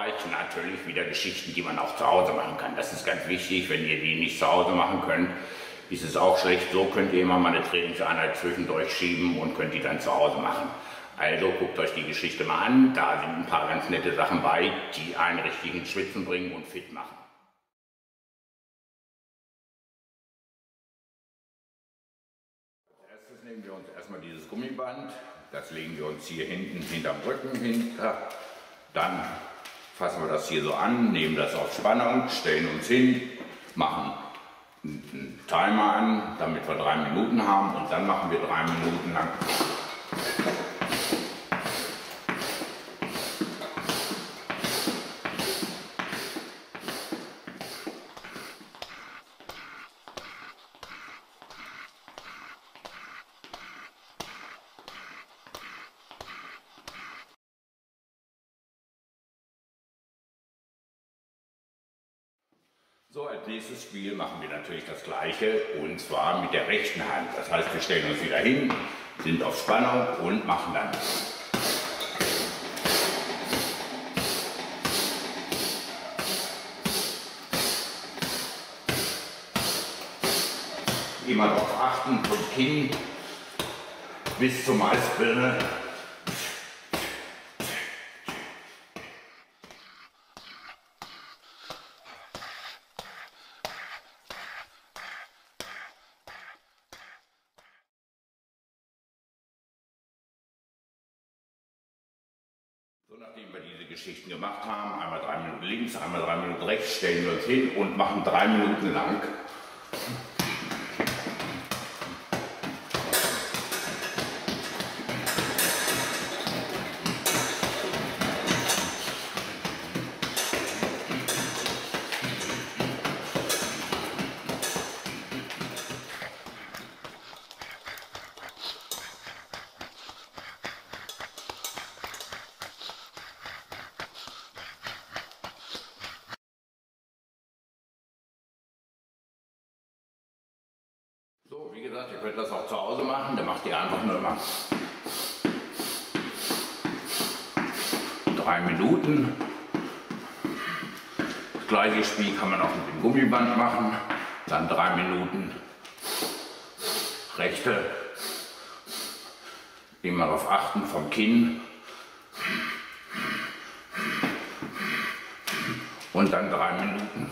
euch natürlich wieder Geschichten, die man auch zu Hause machen kann. Das ist ganz wichtig. Wenn ihr die nicht zu Hause machen könnt, ist es auch schlecht. So könnt ihr immer mal eine Trainingseinheit zwischendurch schieben und könnt die dann zu Hause machen. Also guckt euch die Geschichte mal an. Da sind ein paar ganz nette Sachen bei, die einen richtigen Schwitzen bringen und fit machen. Als erstes nehmen wir uns erstmal dieses Gummiband. Das legen wir uns hier hinten hinterm Rücken hinter. Dann fassen wir das hier so an, nehmen das auf Spannung, stellen uns hin, machen einen Timer an, damit wir 3 Minuten haben, und dann machen wir 3 Minuten lang. So, als nächstes Spiel machen wir natürlich das gleiche, und zwar mit der rechten Hand. Das heißt, wir stellen uns wieder hin, sind auf Spannung und machen dann. Immer darauf achten, vom Kinn bis zur Maisbirne. So, nachdem wir diese Geschichten gemacht haben, einmal 3 Minuten links, einmal 3 Minuten rechts, stellen wir uns hin und machen 3 Minuten lang. So, wie gesagt, ihr könnt das auch zu Hause machen, dann macht ihr einfach nur mal 3 Minuten. Das gleiche Spiel kann man auch mit dem Gummiband machen, dann 3 Minuten rechte, immer darauf achten, vom Kinn, und dann 3 Minuten.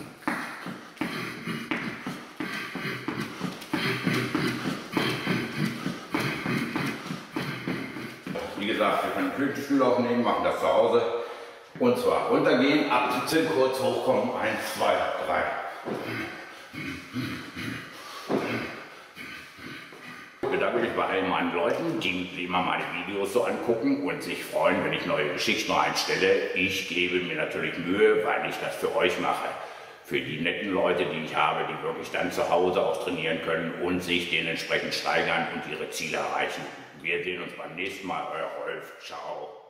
Wie gesagt, wir können Küchenstuhl aufnehmen, machen das zu Hause, und zwar runtergehen, absitzen, kurz hochkommen, 1, 2, 3. Ich bedanke mich bei allen meinen Leuten, die immer meine Videos so angucken und sich freuen, wenn ich neue Geschichten einstelle. Ich gebe mir natürlich Mühe, weil ich das für euch mache. Für die netten Leute, die ich habe, die wirklich dann zu Hause auch trainieren können und sich dementsprechend steigern und ihre Ziele erreichen. Wir sehen uns beim nächsten Mal. Euer Rolf. Ciao.